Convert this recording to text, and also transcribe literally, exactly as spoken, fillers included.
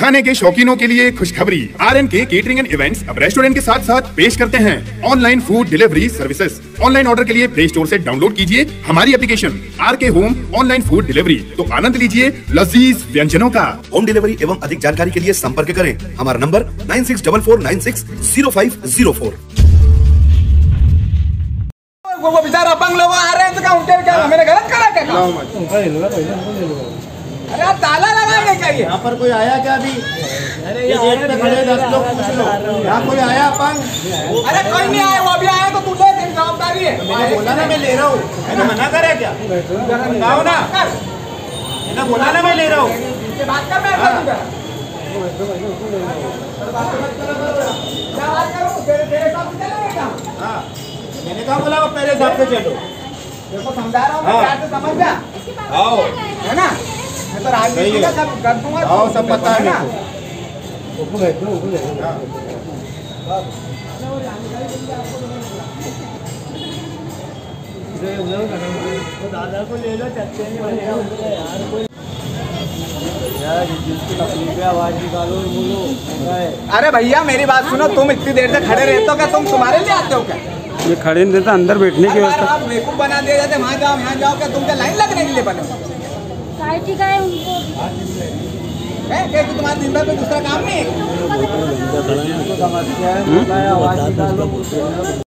खाने के शौकीनों के लिए खुशखबरी, R N K catering and events अब रेस्टोरेंट के साथ साथ पेश करते हैं online food delivery services. Online order के लिए प्ले स्टोर से डाउनलोड कीजिए हमारी application R K home online food delivery, तो आनंद लीजिए लजीज व्यंजनों का। होम डिलीवरी एवं अधिक जानकारी के लिए संपर्क करें हमारा number nine six double four nine six zero five zero four. वो बेचारा अपंग लोग आ रहे हैं तो क्या उनके क्या मैंने गलत करा क्या? अरे आप ताला लगाएंगे क्या? ये यहाँ पर कोई आया क्या अभी? अरे ये गेट पे खड़े दस लोग पूछ लो, यहाँ कोई आया अपंग? अरे कोई नहीं आया, वो अभी आया तो तुझे जवाबदारी है। मैंने बोला ना मैं ले रहा हूँ, मैंने मना करा क्या? बताओ ना, मैंने बोला ना मैं ले रहा हूँ। बात कर मैं ऐसा दूंगा। हाँ मैंने कहा बोला मेरे हिसाब से चलो, देखो समझा रहा हूँ मैं, प्यार से समझ जा। आओ है ना, मैं तो राजनीति का सब कर दूंगा। आओ सब पता है ना। दादा को ले लो, चलते हैं यार, जिसकी तकलीफ है आवाज निकालो और बोलो। अरे भैया मेरी बात सुनो, तुम इतनी देर से खड़े रहते हो क्या? तुम तुम्हारे लिए आते हो क्या? ये खड़े नहीं देता, अंदर बैठने की व्यवस्था। आप बेवकूफ बना दिया जाते, वहाँ जाओ यहाँ जाओ, क्या तुम क्या लाइन लगने के लिए बने हो? ठीक है उनको है क्या कि तुम्हारे दिन भर में दूसरा काम नहीं है? समस्या है, आवाज निकालो।